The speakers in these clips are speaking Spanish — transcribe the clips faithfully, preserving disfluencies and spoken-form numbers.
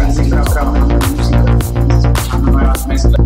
seguir trabajando en música, escuchando nuevas mezclas.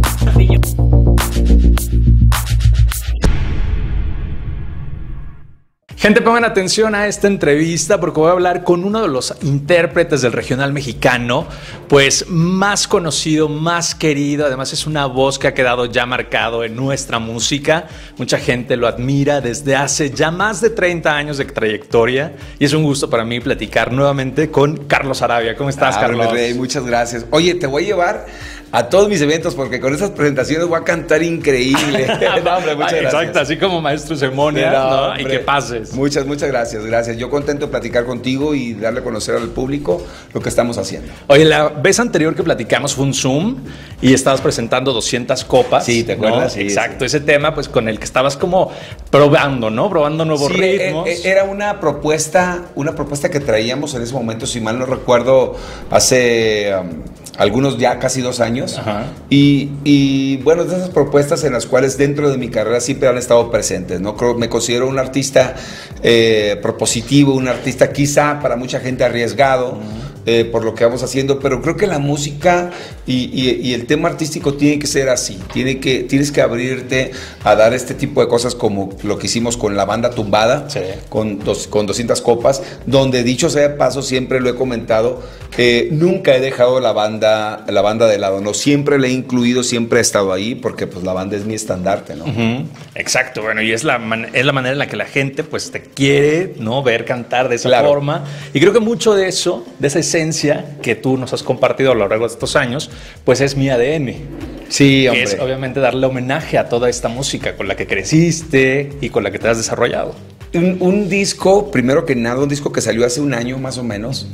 Gente, pongan atención a esta entrevista porque voy a hablar con uno de los intérpretes del regional mexicano, pues más conocido, más querido. Además es una voz que ha quedado ya marcado en nuestra música. Mucha gente lo admira desde hace ya más de treinta años de trayectoria y es un gusto para mí platicar nuevamente con Carlos Arabia. ¿Cómo estás, ah, Carlos? Rey, muchas gracias. Oye, te voy a llevar a todos mis eventos porque con esas presentaciones voy a cantar increíble. No, hombre, muchas gracias. Exacto, así como maestro ceremonia, no, ¿no? Y que pases. Muchas, muchas gracias, gracias. Yo contento de platicar contigo y darle a conocer al público lo que estamos haciendo. Oye, la vez anterior que platicamos fue un Zoom y estabas presentando doscientas copas. Sí, ¿te acuerdas? ¿No? Sí, exacto, sí. Ese tema pues con el que estabas como probando, ¿no? Probando nuevos sí, ritmos. Era una propuesta, una propuesta que traíamos en ese momento, si mal no recuerdo, hace um, algunos ya casi dos años. Ajá. Y, y bueno, de esas propuestas en las cuales dentro de mi carrera siempre han estado presentes, ¿no? Creo, me considero un artista eh, propositivo, un artista quizá para mucha gente arriesgado. Uh-huh. Eh, por lo que vamos haciendo, pero creo que la música y, y, y el tema artístico tiene que ser así, tiene que, tienes que abrirte a dar este tipo de cosas como lo que hicimos con la banda Tumbada, sí. con, dos, con doscientas copas, donde dicho sea de paso, siempre lo he comentado, eh, nunca he dejado la banda, la banda de lado, no, siempre la he incluido, siempre he estado ahí, porque pues la banda es mi estandarte, ¿no? Uh-huh. Exacto, bueno, y es la, man- es la manera en la que la gente pues te quiere, ¿no? Ver cantar de esa claro. forma, y creo que mucho de eso, de esa esencia que tú nos has compartido a lo largo de estos años, pues es mi A D N. Sí, hombre. Que es obviamente darle homenaje a toda esta música con la que creciste y con la que te has desarrollado. Un, un disco, primero que nada, un disco que salió hace un año más o menos,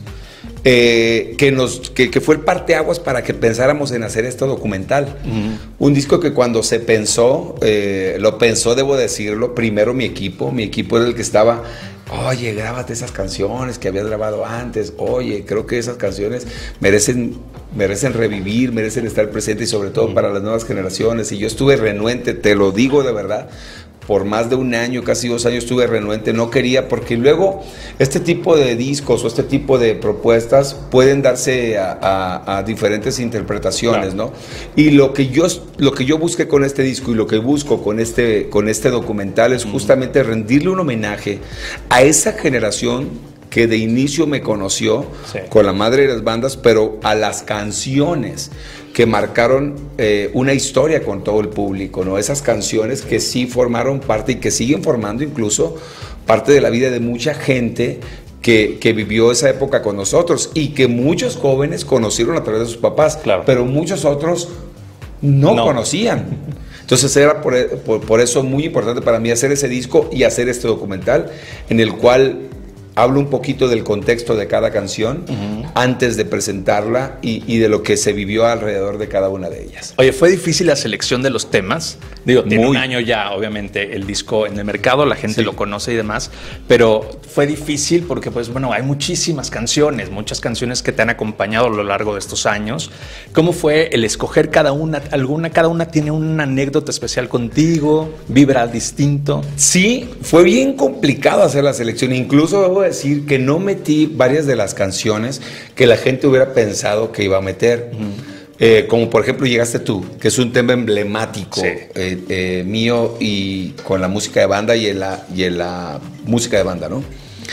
eh, que, nos, que, que fue el parteaguas para que pensáramos en hacer este documental. Uh-huh. Un disco que cuando se pensó, eh, lo pensó, debo decirlo, primero mi equipo, mi equipo era el que estaba... Oye, grábate esas canciones que habías grabado antes. Oye, creo que esas canciones merecen, merecen revivir, merecen estar presentes y sobre todo mm. para las nuevas generaciones. Y yo estuve renuente, te lo digo de verdad, por más de un año, casi dos años estuve renuente, no quería, porque luego este tipo de discos o este tipo de propuestas pueden darse a, a, a diferentes interpretaciones, claro. ¿no? Y lo que yo lo que yo busqué con este disco y lo que busco con este, con este documental es justamente rendirle un homenaje a esa generación que de inicio me conoció sí. con la madre de las bandas, pero a las canciones que marcaron eh, una historia con todo el público, ¿no? Esas canciones que sí formaron parte y que siguen formando incluso parte de la vida de mucha gente que, que vivió esa época con nosotros y que muchos jóvenes conocieron a través de sus papás, claro. pero muchos otros no, no. conocían. Entonces era por, por, por eso muy importante para mí hacer ese disco y hacer este documental en el cual hablo un poquito del contexto de cada canción uh-huh. antes de presentarla y, y de lo que se vivió alrededor de cada una de ellas. Oye, ¿fue difícil la selección de los temas? Digo, tiene Muy. un año ya, obviamente, el disco en el mercado, la gente sí. lo conoce y demás, pero fue difícil porque, pues, bueno, hay muchísimas canciones, muchas canciones que te han acompañado a lo largo de estos años. ¿Cómo fue el escoger cada una? ¿Alguna, cada una tiene una anécdota especial contigo? ¿Vibra distinto? Sí, fue bien complicado hacer la selección, incluso debo decir que no metí varias de las canciones que la gente hubiera pensado que iba a meter. Uh-huh. Eh, como por ejemplo Llegaste Tú, que es un tema emblemático sí. eh, eh, mío y con la música de banda y en la, y en la música de banda, ¿no?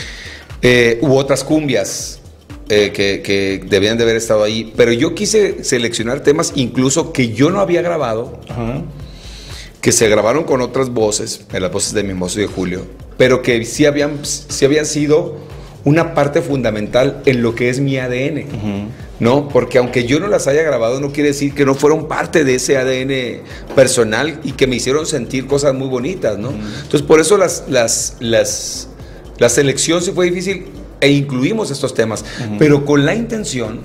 Eh, hubo otras cumbias eh, que, que debían de haber estado ahí, pero yo quise seleccionar temas incluso que yo no había grabado, uh-huh. que se grabaron con otras voces, en las voces de mi mozo y de Julio, pero que sí habían, sí habían sido una parte fundamental en lo que es mi A D N, uh-huh. ¿no? Porque aunque yo no las haya grabado, no quiere decir que no fueron parte de ese A D N personal y que me hicieron sentir cosas muy bonitas, ¿no? Uh-huh. Entonces, por eso las, las, las, la selección sí fue difícil e incluimos estos temas, uh-huh. pero con la intención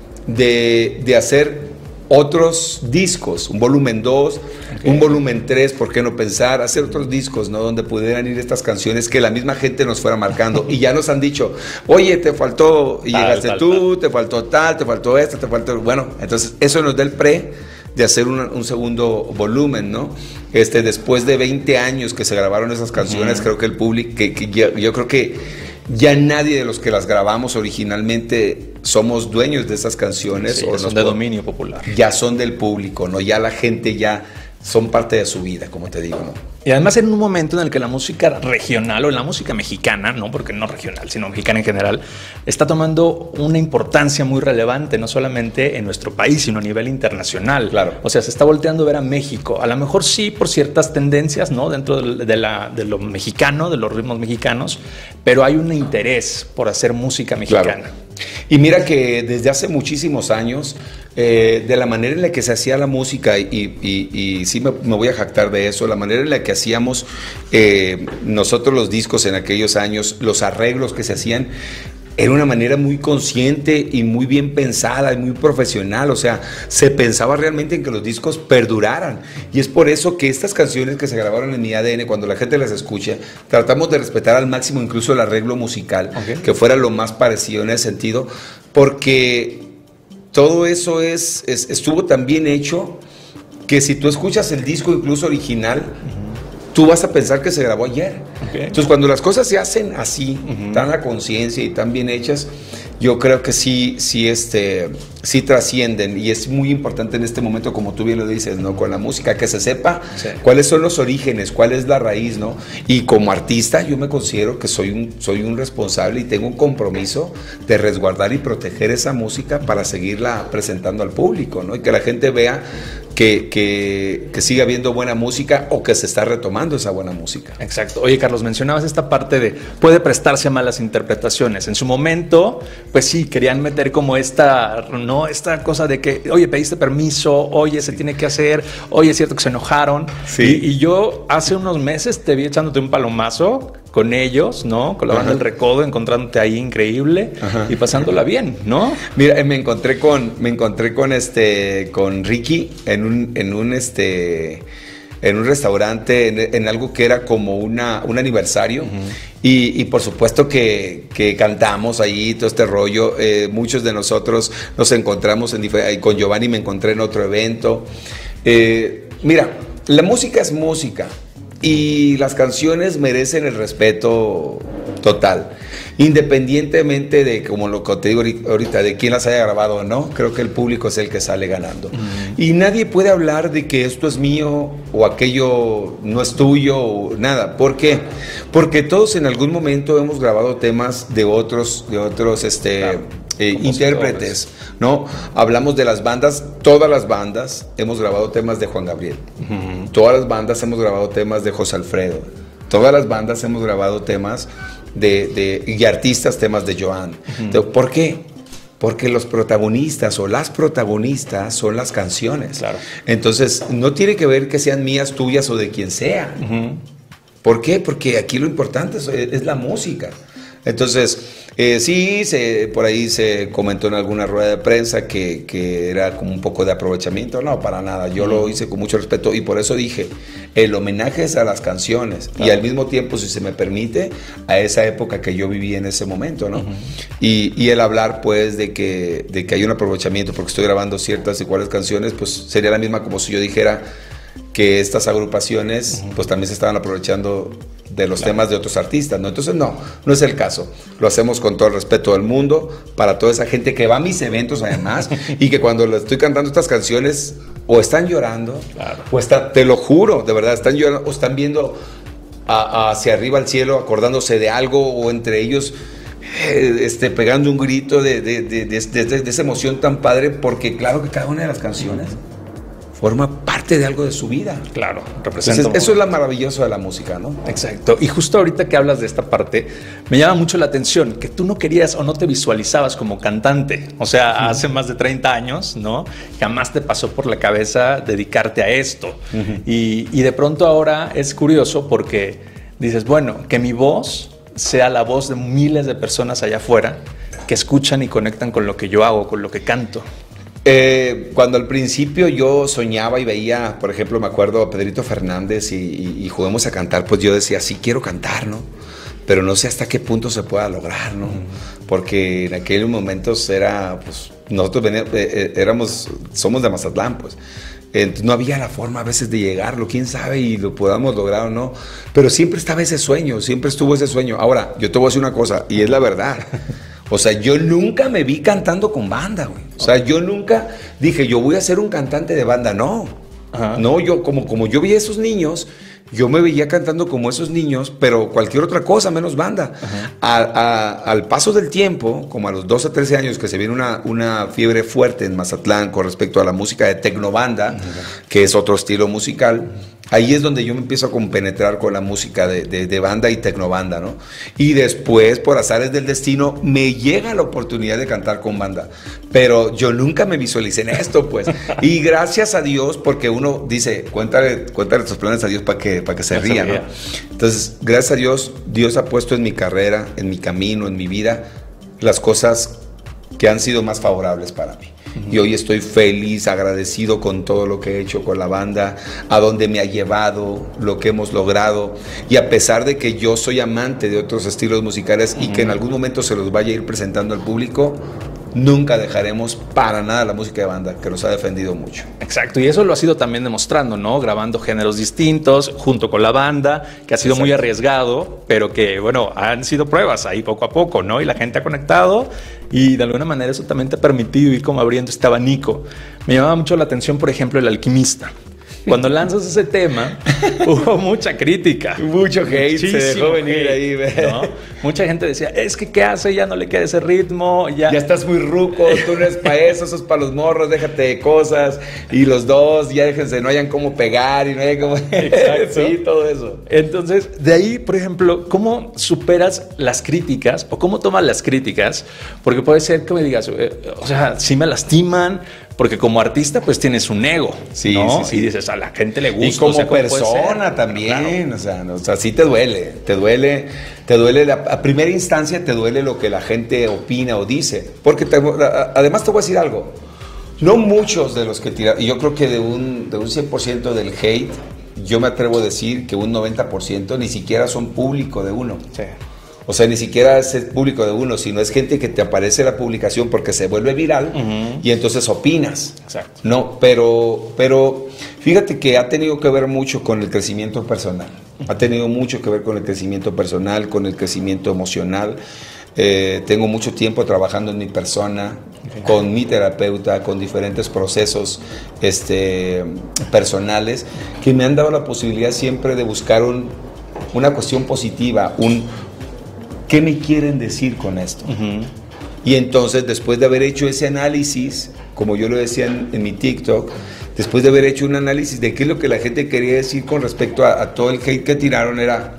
de, de hacer otros discos, un volumen dos, okay. un volumen tres, ¿por qué no pensar? Hacer otros discos, ¿no? Donde pudieran ir estas canciones que la misma gente nos fuera marcando. Y ya nos han dicho, oye, te faltó, y tal, llegaste tal, tú, tal. te faltó tal, te faltó esta, te faltó... Bueno, entonces eso nos da el pre de hacer un, un segundo volumen, ¿no? Este, después de veinte años que se grabaron esas canciones, uh-huh. creo que el público, que, que yo, yo creo que Ya nadie de los que las grabamos originalmente somos dueños de esas canciones. Sí, o son de dominio popular. Ya son del público, ¿no? Ya la gente ya son parte de su vida, como te digo, ¿no? Y además en un momento en el que la música regional o la música mexicana, no porque no regional, sino mexicana en general, está tomando una importancia muy relevante, no solamente en nuestro país, sino a nivel internacional. Claro. O sea, se está volteando a ver a México. A lo mejor sí por ciertas tendencias, ¿no? Dentro de, de, la, de lo mexicano, de los ritmos mexicanos, pero hay un interés por hacer música mexicana. Claro. Y mira que desde hace muchísimos años, eh, de la manera en la que se hacía la música, y, y, y sí me, me voy a jactar de eso, la manera en la que hacíamos eh, nosotros los discos en aquellos años, los arreglos que se hacían, era una manera muy consciente y muy bien pensada y muy profesional. O sea, se pensaba realmente en que los discos perduraran. Y es por eso que estas canciones que se grabaron en mi A D N, cuando la gente las escucha, tratamos de respetar al máximo incluso el arreglo musical, okay, que fuera lo más parecido en ese sentido, porque todo eso es, es, estuvo tan bien hecho que si tú escuchas el disco incluso original, uh-huh, tú vas a pensar que se grabó ayer. Okay. Entonces, cuando las cosas se hacen así, uh-huh, tan a conciencia y tan bien hechas, yo creo que sí, sí, este, sí trascienden, y es muy importante en este momento, como tú bien lo dices, ¿no? Con la música, que se sepa, sí, cuáles son los orígenes, cuál es la raíz, ¿no? Y como artista, yo me considero que soy un, soy un responsable y tengo un compromiso de resguardar y proteger esa música para seguirla presentando al público, ¿no? Y que la gente vea que, que, que siga habiendo buena música, o que se está retomando esa buena música. Exacto. Oye, Carlos, mencionabas esta parte de puede prestarse a malas interpretaciones. En su momento, pues sí, querían meter como esta, ¿no? Esta cosa de que, oye, pediste permiso, oye, se tiene que hacer, oye, es cierto que se enojaron. Sí. Y, y yo hace unos meses te vi echándote un palomazo con ellos, ¿no? Con la banda del Recodo, encontrándote ahí increíble. Ajá. Y pasándola bien, ¿no? Mira, me encontré con, me encontré con este, con Ricky en un, en un este, en un restaurante, en, en algo que era como una, un aniversario. Uh-huh. Y, y por supuesto que, que cantamos ahí todo este rollo. Eh, muchos de nosotros nos encontramos en, con Giovanni me encontré en otro evento. Eh, mira, la música es música. Y las canciones merecen el respeto total, independientemente de, como lo que te digo ahorita, de quién las haya grabado o no. Creo que el público es el que sale ganando. Uh-huh. Y nadie puede hablar de que esto es mío o aquello no es tuyo o nada. ¿Por qué? Porque todos en algún momento hemos grabado temas de otros, de otros este, claro. Eh, intérpretes, ¿no? Hablamos de las bandas, todas las bandas hemos grabado temas de Juan Gabriel, uh-huh, todas las bandas hemos grabado temas de José Alfredo, todas las bandas hemos grabado temas de, de y artistas, temas de Joan. Uh-huh. Entonces, ¿por qué? Porque los protagonistas o las protagonistas son las canciones. Claro. Entonces, no tiene que ver que sean mías, tuyas o de quien sea. Uh-huh. ¿Por qué? Porque aquí lo importante es, es la música. Entonces, eh, sí, se, por ahí se comentó en alguna rueda de prensa que, que era como un poco de aprovechamiento. No, para nada. Yo mm. lo hice con mucho respeto, y por eso dije, el homenaje es a las canciones, claro, y al mismo tiempo, si se me permite, a esa época que yo viví en ese momento, ¿no? Uh-huh. Y, y el hablar, pues, de que, de que hay un aprovechamiento porque estoy grabando ciertas y cuáles canciones, pues sería la misma como si yo dijera que estas agrupaciones, uh-huh, pues también se estaban aprovechando de los claro. temas de otros artistas, ¿no? Entonces, no, no es el caso. Lo hacemos con todo el respeto del mundo para toda esa gente que va a mis eventos, además, y que cuando le estoy cantando estas canciones, o están llorando, claro, o están, te lo juro, de verdad, están llorando, o están viendo a, a hacia arriba al cielo, acordándose de algo, o entre ellos eh, este, pegando un grito de, de, de, de, de, de, de esa emoción tan padre, porque claro que cada una de las canciones forma parte de algo de su vida. Claro, representa. Entonces, eso es lo maravilloso de la música, ¿no? Exacto. Y justo ahorita que hablas de esta parte, me llama mucho la atención que tú no querías o no te visualizabas como cantante. O sea, uh-huh, hace más de treinta años, ¿no? Jamás te pasó por la cabeza dedicarte a esto. Uh-huh. Y, y de pronto ahora es curioso porque dices, bueno, que mi voz sea la voz de miles de personas allá afuera que escuchan y conectan con lo que yo hago, con lo que canto. Eh, cuando al principio yo soñaba y veía, por ejemplo, me acuerdo a Pedrito Fernández y, y, y juguemos a cantar, pues yo decía, sí quiero cantar, ¿no? Pero no sé hasta qué punto se pueda lograr, ¿no? Porque en aquellos momentos era, pues, nosotros veníamos, eh, éramos, somos de Mazatlán, pues. Entonces, no había la forma a veces de llegarlo, quién sabe y lo podamos lograr o no, pero siempre estaba ese sueño, siempre estuvo ese sueño. Ahora, yo te voy a decir una cosa, y es la verdad, o sea, yo nunca me vi cantando con banda, güey. O sea, yo nunca dije, yo voy a ser un cantante de banda, no. Ajá. No, yo como, como yo vi a esos niños, yo me veía cantando como esos niños, pero cualquier otra cosa menos banda. A, a, al paso del tiempo, como a los doce, trece años, que se viene una, una fiebre fuerte en Mazatlán con respecto a la música de tecnobanda, uh-huh. que es otro estilo musical, ahí es donde yo me empiezo a compenetrar con la música de, de, de banda y tecnobanda, ¿no? Y después, por azares del destino, me llega la oportunidad de cantar con banda. Pero yo nunca me visualicé en esto, pues. Y gracias a Dios, porque uno dice, cuéntale, cuéntale tus planes a Dios para que, para que se ría, ¿no? Entonces, gracias a Dios, Dios ha puesto en mi carrera, en mi camino, en mi vida, las cosas que han sido más favorables para mí. Y hoy estoy feliz, agradecido con todo lo que he hecho con la banda, a dónde me ha llevado, lo que hemos logrado. Y a pesar de que yo soy amante de otros estilos musicales y que en algún momento se los vaya a ir presentando al público, nunca dejaremos para nada la música de banda, que nos ha defendido mucho. Exacto, y eso lo ha sido también demostrando, ¿no? Grabando géneros distintos junto con la banda, que ha sido Exacto. muy arriesgado, pero que, bueno, han sido pruebas ahí poco a poco, ¿no? Y la gente ha conectado y de alguna manera eso también te ha permitido ir como abriendo este abanico. Me llamaba mucho la atención, por ejemplo, El Alquimista. Cuando lanzas ese tema, hubo mucha crítica. Mucho hate, se dejó venir ahí, ¿no? Mucha gente decía, es que ¿qué hace? Ya no le queda ese ritmo. Ya, ya estás muy ruco, tú no eres para eso, eso es para los morros, déjate de cosas. Y los dos, ya déjense, no hayan cómo pegar y no hayan cómo... Exacto. Sí, todo eso. Entonces, de ahí, por ejemplo, ¿cómo superas las críticas o cómo tomas las críticas? Porque puede ser que me digas, eh, o sea, sí me lastiman, porque como artista pues tienes un ego, sí, ¿no? Sí, sí. Y dices, a la gente le gusta. Y como o sea, persona también, claro. o, sea, no, o sea, sí te duele, te duele, te duele, la, a primera instancia te duele lo que la gente opina o dice. Porque te, además te voy a decir algo, no muchos de los que tiran, y yo creo que de un, de un cien por ciento del hate, yo me atrevo a decir que un noventa por ciento ni siquiera son público de uno. Sí. O sea, ni siquiera es el público de uno, sino es gente que te aparece la publicación porque se vuelve viral uh-huh. y entonces opinas. Exacto. No, pero, pero fíjate que ha tenido que ver mucho con el crecimiento personal. Ha tenido mucho que ver con el crecimiento personal, con el crecimiento emocional. Eh, tengo mucho tiempo trabajando en mi persona, okay. con mi terapeuta, con diferentes procesos este, personales que me han dado la posibilidad siempre de buscar un, una cuestión positiva, un... ¿qué me quieren decir con esto? Uh-huh. Y entonces, después de haber hecho ese análisis, como yo lo decía en, en mi TikTok, después de haber hecho un análisis de qué es lo que la gente quería decir con respecto a, a todo el hate que tiraron, era,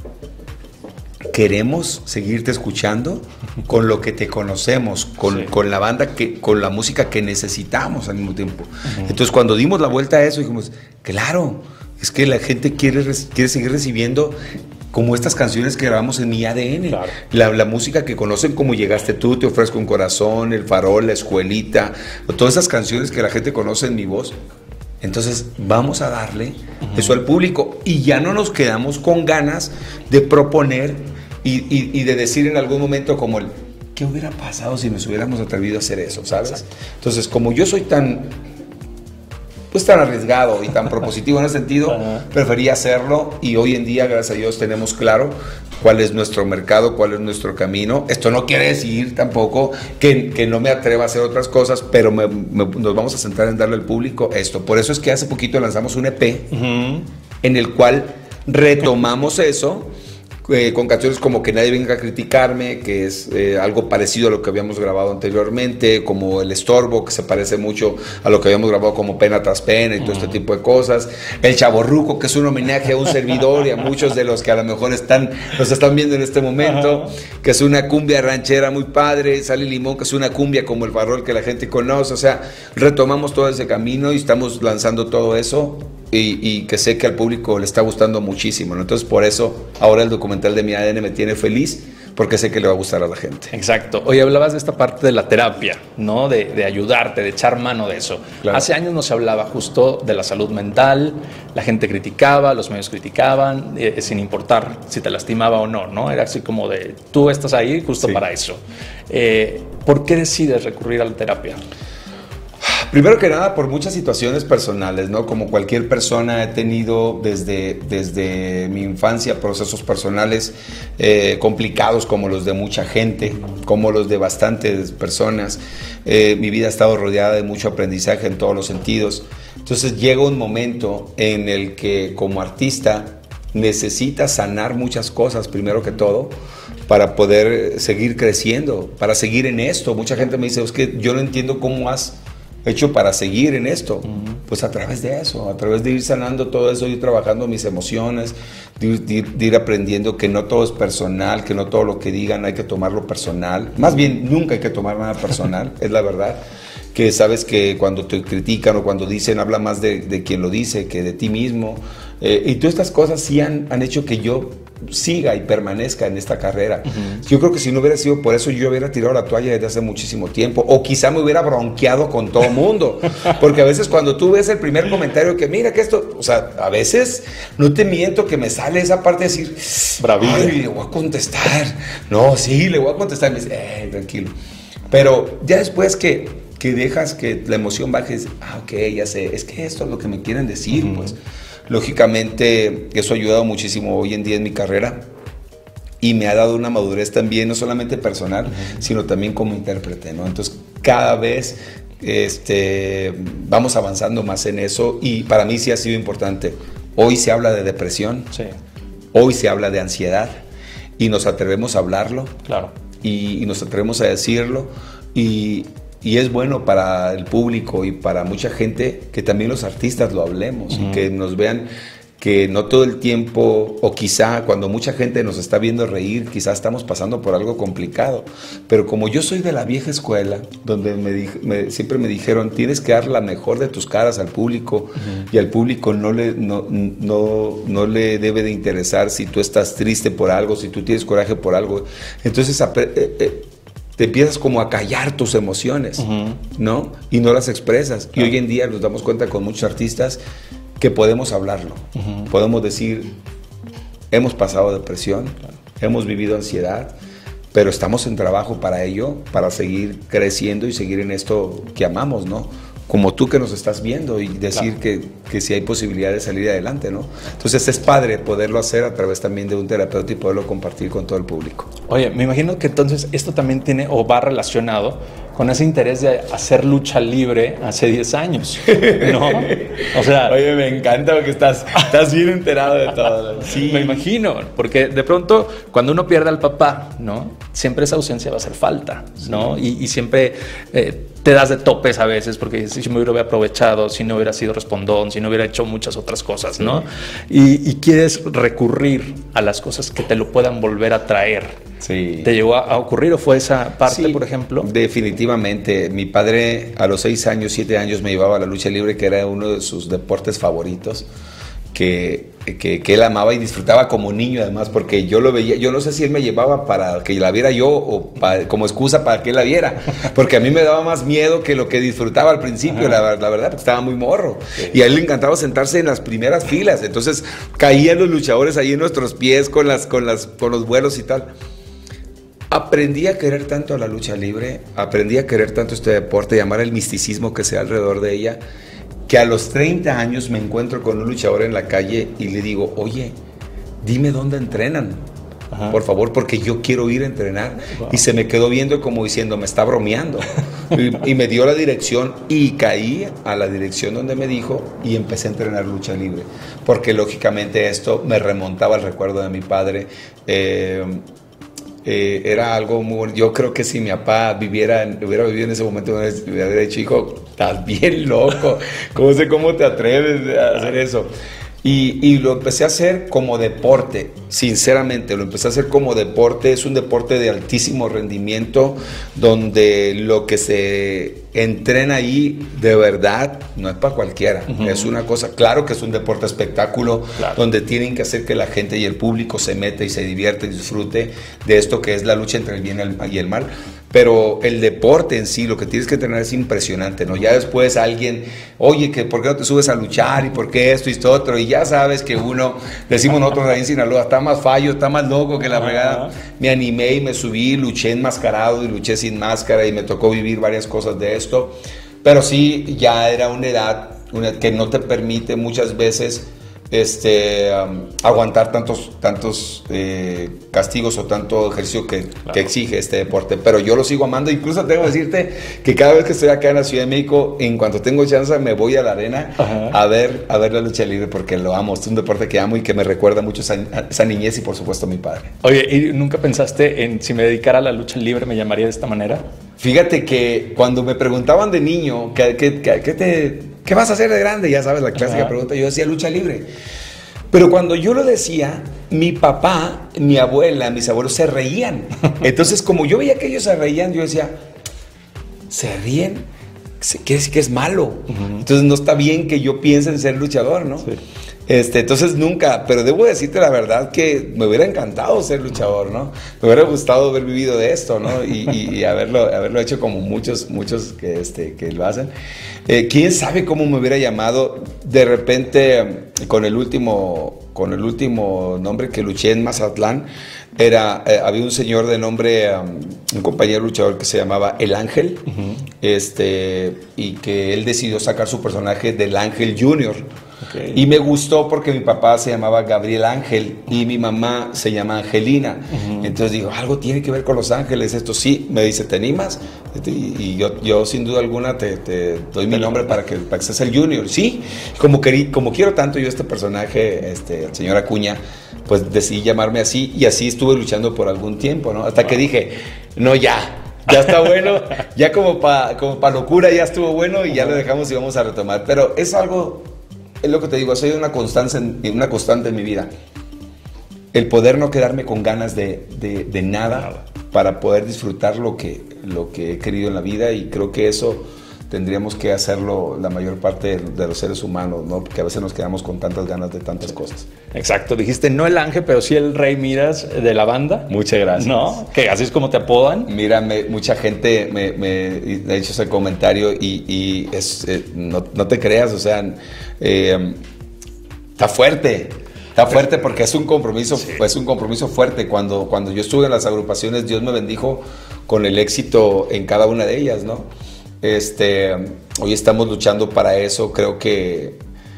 queremos seguirte escuchando con lo que te conocemos, con, sí. con la banda, que, con la música que necesitamos al mismo tiempo. Uh-huh. Entonces, cuando dimos la vuelta a eso, dijimos, claro, es que la gente quiere, quiere seguir recibiendo como estas canciones que grabamos en mi A D N, claro. la, la música que conocen como Llegaste Tú, Te Ofrezco un Corazón, El Farol, La Escuelita, todas esas canciones que la gente conoce en mi voz. Entonces vamos a darle uh-huh. eso al público y ya no nos quedamos con ganas de proponer y, y, y de decir en algún momento como el, ¿qué hubiera pasado si nos hubiéramos atrevido a hacer eso? ¿Sabes? Exacto. Entonces, como yo soy tan... pues tan arriesgado y tan propositivo en ese sentido, uh-huh. preferí hacerlo y hoy en día, gracias a Dios, tenemos claro cuál es nuestro mercado, cuál es nuestro camino. Esto no quiere decir tampoco que, que no me atreva a hacer otras cosas, pero me, me, nos vamos a centrar en darle al público esto. Por eso es que hace poquito lanzamos un E P uh-huh. en el cual retomamos eso, Eh, con canciones como Que Nadie Venga a Criticarme, que es eh, algo parecido a lo que habíamos grabado anteriormente, como El Estorbo, que se parece mucho a lo que habíamos grabado como Pena Tras Pena y todo uh-huh. este tipo de cosas. El Chavorruco, que es un homenaje a un servidor y a muchos de los que a lo mejor están, nos están viendo en este momento, uh-huh. que es una cumbia ranchera muy padre. Sale Limón, que es una cumbia como El Farol que la gente conoce. O sea, retomamos todo ese camino y estamos lanzando todo eso. Y, y que sé que al público le está gustando muchísimo, ¿no? Entonces, por eso, ahora el documental de Mi A D N me tiene feliz, porque sé que le va a gustar a la gente. Exacto. Hoy hablabas de esta parte de la terapia, ¿no? De, de ayudarte, de echar mano de eso. Claro. Hace años no se hablaba justo de la salud mental, la gente criticaba, los medios criticaban, eh, sin importar si te lastimaba o no, ¿no? Era así como de, tú estás ahí justo sí. para eso. Eh, ¿Por qué decides recurrir a la terapia? Primero que nada, por muchas situaciones personales, ¿no? Como cualquier persona, he tenido desde, desde mi infancia procesos personales eh, complicados como los de mucha gente, como los de bastantes personas. Eh, mi vida ha estado rodeada de mucho aprendizaje en todos los sentidos. Entonces llega un momento en el que como artista necesitas sanar muchas cosas, primero que todo, para poder seguir creciendo, para seguir en esto. Mucha gente me dice, es que yo no entiendo cómo has hecho para seguir en esto. Uh-huh. Pues a través de eso, a través de ir sanando todo eso, ir trabajando mis emociones, de ir, de, ir, de ir aprendiendo que no todo es personal, que no todo lo que digan hay que tomarlo personal. Más bien, nunca hay que tomar nada personal, es la verdad. Que sabes que cuando te critican o cuando dicen, habla más de, de quien lo dice que de ti mismo. Eh, y todas estas cosas sí han, han hecho que yo siga y permanezca en esta carrera. Uh-huh. Yo creo que si no hubiera sido por eso, yo hubiera tirado la toalla desde hace muchísimo tiempo. O quizá me hubiera bronqueado con todo mundo. Porque a veces cuando tú ves el primer comentario que mira que esto, o sea, a veces no te miento que me sale esa parte de decir, bravía, ay, le voy a contestar. No, sí, le voy a contestar. Y me dice, eh, tranquilo. Pero ya después que que dejas que la emoción baje, ah, ok, ya sé, es que esto es lo que me quieren decir, uh-huh. Pues lógicamente eso ha ayudado muchísimo hoy en día en mi carrera y me ha dado una madurez también, no solamente personal, uh-huh. Sino también como intérprete, ¿no? Entonces cada vez este, vamos avanzando más en eso y para mí sí ha sido importante. Hoy se habla de depresión, sí. Hoy se habla de ansiedad y nos atrevemos a hablarlo, claro. y, y nos atrevemos a decirlo y Y es bueno para el público y para mucha gente que también los artistas lo hablemos, uh-huh. Y que nos vean que no todo el tiempo, o quizá cuando mucha gente nos está viendo reír, quizá estamos pasando por algo complicado. Pero como yo soy de la vieja escuela, donde me, di, me siempre me dijeron, tienes que dar la mejor de tus caras al público, uh-huh. Y al público no le, no, no, no le debe de interesar si tú estás triste por algo, si tú tienes coraje por algo. Entonces, eh, eh, te empiezas como a callar tus emociones, uh-huh. ¿No? Y no las expresas. Uh-huh. Y hoy en día nos damos cuenta con muchos artistas que podemos hablarlo. Uh-huh. Podemos decir, hemos pasado depresión, claro. Hemos vivido ansiedad, pero estamos en trabajo para ello, para seguir creciendo y seguir en esto que amamos, ¿no? Como tú que nos estás viendo y decir, claro. que, que si hay posibilidad de salir adelante, ¿no? Entonces es padre poderlo hacer a través también de un terapeuta y poderlo compartir con todo el público. Oye, me imagino que entonces esto también tiene o va relacionado con ese interés de hacer lucha libre hace diez años, ¿no? O sea... Oye, me encanta porque estás, estás bien enterado de todo. Sí. Me imagino, porque de pronto cuando uno pierde al papá, ¿no? Siempre esa ausencia va a hacer falta, ¿no? Sí. Y, y siempre eh, te das de topes a veces porque si me hubiera aprovechado, si no hubiera sido respondón, si no hubiera hecho muchas otras cosas, ¿no? Sí. Y, y quieres recurrir a las cosas que te lo puedan volver a traer. Sí. ¿Te llegó a ocurrir o fue esa parte, sí, por ejemplo? Definitivamente. Mi padre a los seis años, siete años me llevaba a la lucha libre, que era uno de sus deportes favoritos, que, que, que él amaba y disfrutaba como niño además, porque yo lo veía, yo no sé si él me llevaba para que la viera yo o para, como excusa para que él la viera, porque a mí me daba más miedo que lo que disfrutaba al principio, la, la verdad, porque estaba muy morro. Sí. Y a él le encantaba sentarse en las primeras filas, entonces caían los luchadores ahí en nuestros pies con, las, con, las, con los vuelos y tal. Aprendí a querer tanto a la lucha libre, aprendí a querer tanto este deporte, llamar el misticismo que sea alrededor de ella, que a los treinta años me encuentro con un luchador en la calle y le digo, oye, dime dónde entrenan, ajá, por favor, porque yo quiero ir a entrenar. Wow. Y se me quedó viendo como diciendo, me está bromeando. y, y me dio la dirección y caí a la dirección donde me dijo y empecé a entrenar lucha libre, porque lógicamente esto me remontaba al recuerdo de mi padre. Eh, Eh, era algo muy... Yo creo que si mi papá viviera, hubiera vivido en ese momento, me hubiera dicho, hijo, estás bien loco, ¿cómo sé cómo te atreves a hacer eso? Y, y lo empecé a hacer como deporte, sinceramente, lo empecé a hacer como deporte. Es un deporte de altísimo rendimiento, donde lo que se entrena ahí, de verdad, no es para cualquiera. Uh-huh. Es una cosa, claro que es un deporte espectáculo, claro, donde tienen que hacer que la gente y el público se meta y se divierta y disfrute de esto que es la lucha entre el bien y el mal. Pero el deporte en sí, lo que tienes que tener es impresionante, ¿no? Ya después alguien, oye, que ¿por qué no te subes a luchar? ¿Y por qué esto y esto otro? Y ya sabes que uno, decimos nosotros ahí en Sinaloa, está más fallo, está más loco que la fregada. Me animé y me subí, luché enmascarado y luché sin máscara y me tocó vivir varias cosas de esto. Pero sí, ya era una edad una, que no te permite muchas veces este, um, aguantar tantos, tantos eh, castigos o tanto ejercicio que, claro. que exige este deporte. Pero yo lo sigo amando. Incluso tengo que decirte que cada vez que estoy acá en la Ciudad de México, en cuanto tengo chance, me voy a la arena a ver, a ver la lucha libre porque lo amo. Es un deporte que amo y que me recuerda mucho esa, esa niñez y, por supuesto, a mi padre. Oye, ¿y nunca pensaste en si me dedicara a la lucha libre me llamaría de esta manera? Fíjate que cuando me preguntaban de niño, ¿qué, qué, qué, qué te... ¿qué vas a hacer de grande? Ya sabes, la clásica Ajá. pregunta. Yo decía lucha libre. Pero cuando yo lo decía, mi papá, mi abuela, mis abuelos se reían. Entonces, como yo veía que ellos se reían, yo decía, ¿se ríen? ¿Qué es que es malo? Uh-huh. Entonces, no está bien que yo piense en ser luchador, ¿no? Sí. Este, entonces nunca, pero debo decirte la verdad que me hubiera encantado ser luchador, ¿no? Me hubiera gustado haber vivido de esto, ¿no? Y, y, y haberlo, haberlo hecho como muchos, muchos que, este, que lo hacen. Eh, ¿Quién sabe cómo me hubiera llamado? De repente, con el último, con el último nombre que luché en Mazatlán, era, eh, había un señor de nombre, um, un compañero luchador que se llamaba El Ángel, uh-huh. este, y que él decidió sacar su personaje del Ángel Junior. Okay. Y me gustó porque mi papá se llamaba Gabriel Ángel y mi mamá se llama Angelina. Uh-huh. Entonces digo, algo tiene que ver con Los Ángeles. Esto sí, me dice, ¿te animas? Y, y yo, yo sin duda alguna te, te doy mi nombre para que, para que seas el Junior. Sí, como, querí, como quiero tanto yo este personaje, este, el señor Acuña, pues decidí llamarme así y así estuve luchando por algún tiempo, ¿no? Hasta wow. que dije, no, ya. Ya está bueno, ya como para como pa locura ya estuvo bueno y uh-huh. ya lo dejamos y vamos a retomar. Pero es algo... es lo que te digo, soy una constante, una constante en mi vida. El poder no quedarme con ganas de, de, de nada para poder disfrutar lo que, lo que he querido en la vida, y creo que eso tendríamos que hacerlo la mayor parte de, de los seres humanos, ¿no? Porque a veces nos quedamos con tantas ganas de tantas cosas. Exacto, dijiste no el Ángel, pero sí el Rey Midas de la banda. Muchas gracias. ¿No? Que así es como te apodan. Mira, me, mucha gente me, me ha hecho ese comentario y, y es, eh, no, no te creas, o sea, eh, está fuerte. Está fuerte porque es un compromiso, sí. es un compromiso fuerte. Cuando, cuando yo estuve en las agrupaciones, Dios me bendijo con el éxito en cada una de ellas, ¿no? Este, hoy estamos luchando para eso. Creo que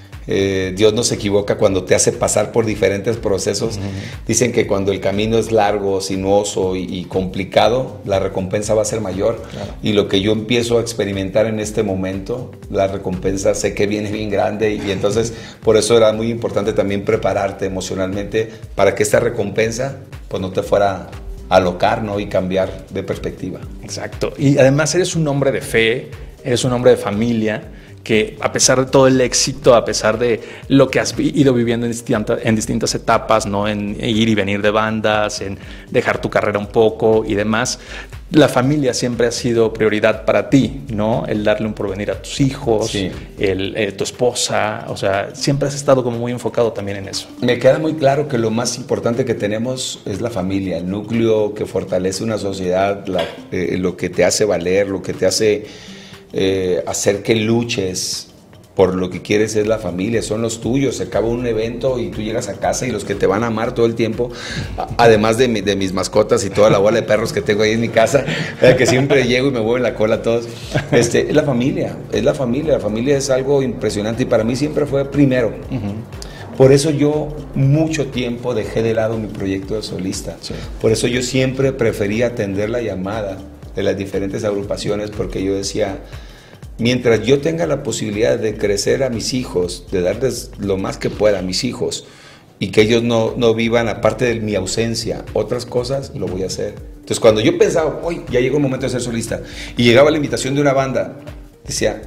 eh, Dios no se equivoca cuando te hace pasar por diferentes procesos. Uh-huh. Dicen que cuando el camino es largo, sinuoso y, y complicado, la recompensa va a ser mayor. Claro. Y lo que yo empiezo a experimentar en este momento, la recompensa sé que viene bien grande, y entonces por eso era muy importante también prepararte emocionalmente para que esta recompensa pues no te fuera a alocar, ¿no? Y cambiar de perspectiva. Exacto. Y además eres un hombre de fe, eres un hombre de familia, que a pesar de todo el éxito, a pesar de lo que has ido viviendo en distintas, en distintas etapas, ¿no? En ir y venir de bandas, en dejar tu carrera un poco y demás, la familia siempre ha sido prioridad para ti, ¿no? El darle un porvenir a tus hijos, sí. el, eh, tu esposa, o sea, siempre has estado como muy enfocado también en eso. Me queda muy claro que lo más importante que tenemos es la familia, el núcleo que fortalece una sociedad, la, eh, lo que te hace valer, lo que te hace eh, hacer que luches por lo que quieres es la familia, son los tuyos. Se acaba un evento y tú llegas a casa y los que te van a amar todo el tiempo, además de, mi, de mis mascotas y toda la bola de perros que tengo ahí en mi casa, que siempre llego y me mueven la cola a todos, este, es la familia, es la familia. La familia es algo impresionante y para mí siempre fue primero. Uh-huh. Por eso yo mucho tiempo dejé de lado mi proyecto de solista. Sí. Por eso yo siempre preferí atender la llamada de las diferentes agrupaciones, porque yo decía, mientras yo tenga la posibilidad de crecer a mis hijos, de darles lo más que pueda a mis hijos y que ellos no, no vivan, aparte de mi ausencia, otras cosas, lo voy a hacer. Entonces, cuando yo pensaba, hoy ya llegó el momento de ser solista, y llegaba la invitación de una banda, decía,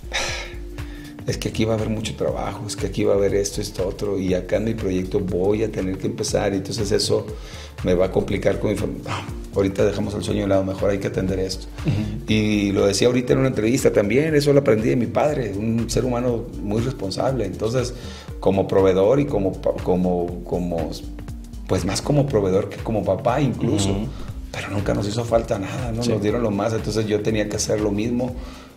es que aquí va a haber mucho trabajo, es que aquí va a haber esto, esto, otro, y acá en mi proyecto voy a tener que empezar, y entonces eso me va a complicar con mi familia. No, ahorita dejamos el sueño de lado, mejor hay que atender esto. Uh-huh. Y lo decía ahorita en una entrevista también, eso lo aprendí de mi padre, un ser humano muy responsable. Entonces, como proveedor y como, como, como pues más como proveedor que como papá incluso, uh-huh. pero nunca nos hizo falta nada, ¿no? Sí. Nos dieron lo más, entonces yo tenía que hacer lo mismo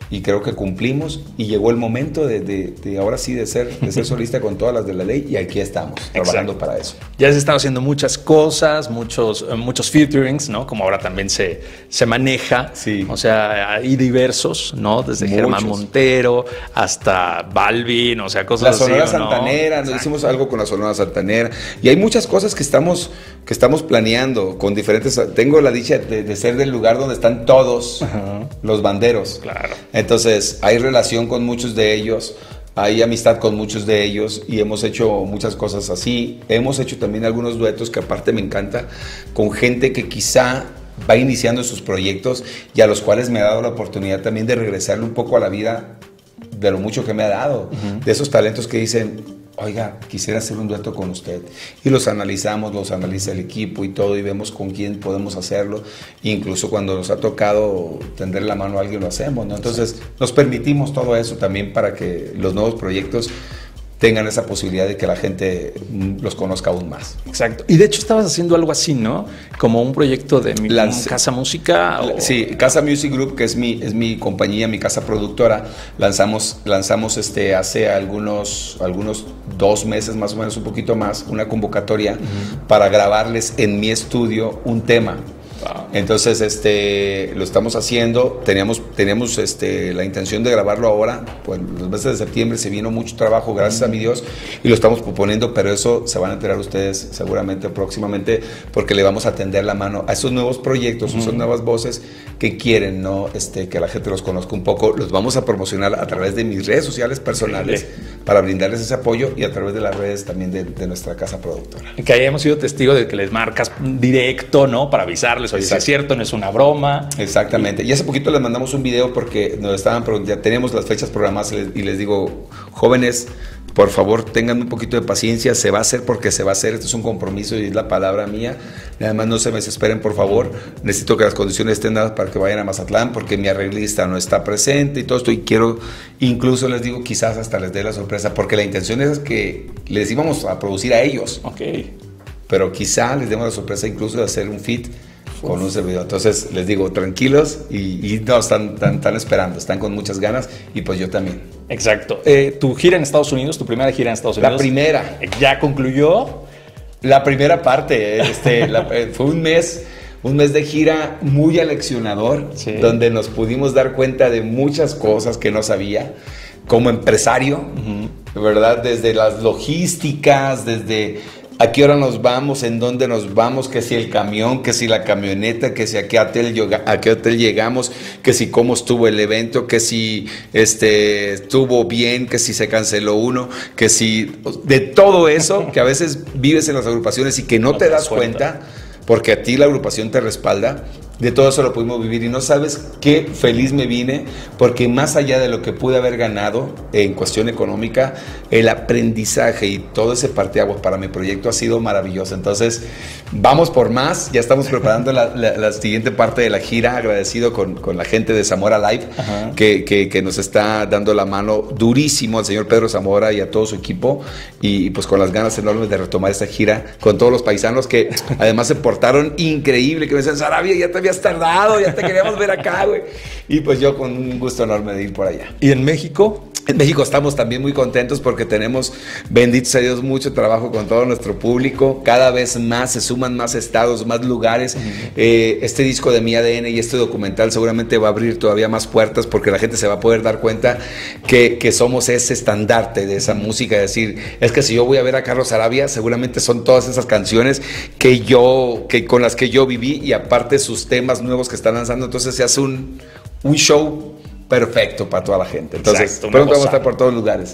y creo que cumplimos y llegó el momento de, de, de ahora sí de ser, de ser solista con todas las de la ley y aquí estamos trabajando. Exacto. Para eso. Ya se están haciendo muchas cosas, muchos, muchos featurings, ¿no? Como ahora también se, se maneja. Sí. O sea, hay diversos, ¿no? Desde muchos. Germán Montero hasta Balvin, o sea, cosas así. La Sonora ¿no? Santanera, nos hicimos algo con la Sonora Santanera y hay muchas cosas que estamos, que estamos planeando con diferentes. Tengo la dicha de, de ser del lugar donde están todos uh-huh. los banderos. Claro. Entonces, hay relación con muchos de ellos. Hay amistad con muchos de ellos y hemos hecho muchas cosas así. Hemos hecho también algunos duetos que aparte me encanta, con gente que quizá va iniciando sus proyectos y a los cuales me ha dado la oportunidad también de regresarle un poco a la vida de lo mucho que me ha dado. Uh-huh. De esos talentos que dicen, oiga, quisiera hacer un dueto con usted. Y los analizamos, los analiza el equipo y todo, y vemos con quién podemos hacerlo. Incluso cuando nos ha tocado tender la mano a alguien, lo hacemos, ¿no? Entonces, nos permitimos todo eso también para que los nuevos proyectos tengan esa posibilidad de que la gente los conozca aún más. Exacto. Y de hecho estabas haciendo algo así, ¿no? Como un proyecto de mi Lance, Casa Música. O... Sí, Casa Music Group, que es mi, es mi compañía, mi casa productora. Lanzamos, lanzamos este, hace algunos, algunos dos meses, más o menos un poquito más, una convocatoria uh-huh. para grabarles en mi estudio un tema. Wow. Entonces, este, lo estamos haciendo. Teníamos, teníamos este, la intención de grabarlo ahora. Pues los meses de septiembre se vino mucho trabajo, gracias a mi Dios, y lo estamos proponiendo, pero eso se van a enterar ustedes seguramente próximamente, porque le vamos a tender la mano a esos nuevos proyectos, uh-huh. esas nuevas voces que quieren, ¿no? Este, que la gente los conozca un poco. Los vamos a promocionar a través de mis redes sociales personales, sí, para brindarles ese apoyo, y a través de las redes también de, de nuestra casa productora. Que ahí hemos sido testigos de que les marcas directo, ¿no? Para avisarles, oye, si es cierto, no es una broma. Exactamente. Y hace poquito les mandamos un video porque nos estaban preguntando, ya tenemos las fechas programadas, y les, y les digo, jóvenes, por favor, tengan un poquito de paciencia, se va a hacer porque se va a hacer, esto es un compromiso y es la palabra mía. Además, no se me desesperen, por favor. Necesito que las condiciones estén dadas para que vayan a Mazatlán, porque mi arreglista no está presente y todo esto, y quiero, incluso les digo, quizás hasta les dé la sorpresa, porque la intención es que les íbamos a producir a ellos. Ok. Pero quizá les demos la sorpresa incluso de hacer un feat con un servidor. Entonces les digo, tranquilos, y, y no, están, están, están esperando, están con muchas ganas, y pues yo también. Exacto. Eh, tu gira en Estados Unidos, tu primera gira en Estados Unidos. La primera. ¿Ya concluyó? La primera parte, este, la, fue un mes, un mes de gira muy aleccionador, sí, donde nos pudimos dar cuenta de muchas cosas que no sabía como empresario, uh-huh. ¿verdad? Desde las logísticas, desde a qué hora nos vamos, en dónde nos vamos, que si el camión, que si la camioneta, que si a qué hotel, a qué hotel llegamos, que si cómo estuvo el evento, que si este, estuvo bien, que si se canceló uno, que si... De todo eso que a veces vives en las agrupaciones y que no, no te, te das cuenta, cuenta, porque a ti la agrupación te respalda. De todo eso lo pudimos vivir, y no sabes qué feliz me vine, porque más allá de lo que pude haber ganado en cuestión económica, el aprendizaje y todo ese parteaguas para mi proyecto ha sido maravilloso. Entonces, vamos por más. Ya estamos preparando la, la, la siguiente parte de la gira, agradecido con, con la gente de Zamora Live, que, que, que nos está dando la mano durísimo al señor Pedro Zamora y a todo su equipo, y, y pues con las ganas enormes de retomar esta gira con todos los paisanos que además se portaron increíble, que me decían, Sarabia, ya te había has tardado, ya te queríamos ver acá, güey. Y pues yo con un gusto enorme de ir por allá. ¿Y en México? En México estamos también muy contentos porque tenemos, bendito sea Dios, mucho trabajo con todo nuestro público. Cada vez más se suman más estados, más lugares. Uh-huh. eh, este disco de Mi A D N y este documental seguramente va a abrir todavía más puertas, porque la gente se va a poder dar cuenta que, que somos ese estandarte de esa música. Es decir, es que si yo voy a ver a Carlos Sarabia, seguramente son todas esas canciones que yo, que con las que yo viví, y aparte sus temas nuevos que están lanzando. Entonces se hace un, un show perfecto para toda la gente. Entonces, Exacto, pronto vamos a estar por todos lugares.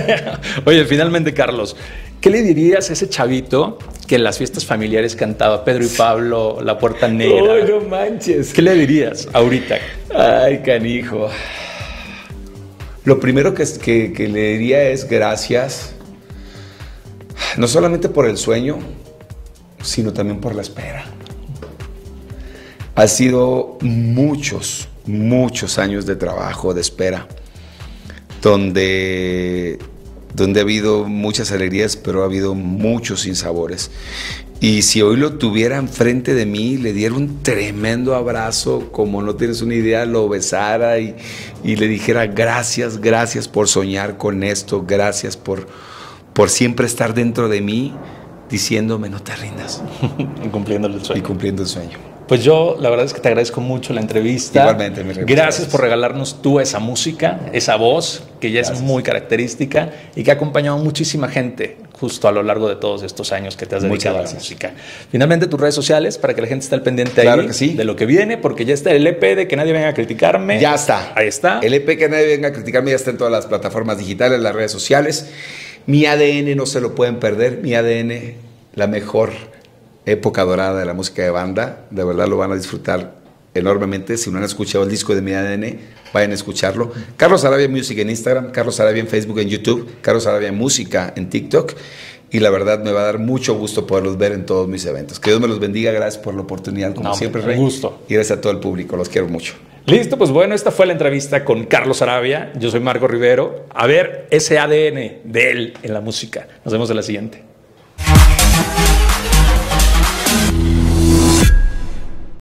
Oye, finalmente, Carlos, ¿qué le dirías a ese chavito que en las fiestas familiares cantaba Pedro y Pablo, La Puerta Negra? ¡Oh, no manches! ¿Qué le dirías ahorita? Ay, canijo. Lo primero que, que, que le diría es gracias, no solamente por el sueño, sino también por la espera. Ha sido muchos, muchos años de trabajo, de espera, donde, donde ha habido muchas alegrías, pero ha habido muchos sinsabores. Y si hoy lo tuviera enfrente de mí, le diera un tremendo abrazo, como no tienes una idea, lo besara y, y le dijera gracias, gracias por soñar con esto, gracias por, por siempre estar dentro de mí, diciéndome no te rindas. Y cumpliendo el sueño. Y cumpliendo el sueño. Pues yo la verdad es que te agradezco mucho la entrevista. Igualmente, mi rey. Gracias por regalarnos tú esa música, esa voz que ya Gracias. Es muy característica y que ha acompañado a muchísima gente justo a lo largo de todos estos años que te has dedicado a la música. Finalmente, tus redes sociales para que la gente esté al pendiente claro ahí que sí. de lo que viene, porque ya está el E P de Que Nadie Venga a Criticarme. Ya está. Ahí está. El E P Que Nadie Venga a Criticarme ya está en todas las plataformas digitales, las redes sociales. Mi A D N no se lo pueden perder. Mi A D N, la mejor época dorada de la música de banda, de verdad lo van a disfrutar enormemente. Si no han escuchado el disco de Mi A D N, vayan a escucharlo. Carlos Arabia Music en Instagram, Carlos Arabia en Facebook, en YouTube, Carlos Arabia Música en TikTok, y la verdad me va a dar mucho gusto poderlos ver en todos mis eventos. Que Dios me los bendiga, gracias por la oportunidad, como no, siempre, un Rey. gusto. Y gracias a todo el público, los quiero mucho. Listo, pues bueno, esta fue la entrevista con Carlos Arabia. Yo soy Marco Rivero. A ver ese A D N de él en la música. Nos vemos en la siguiente.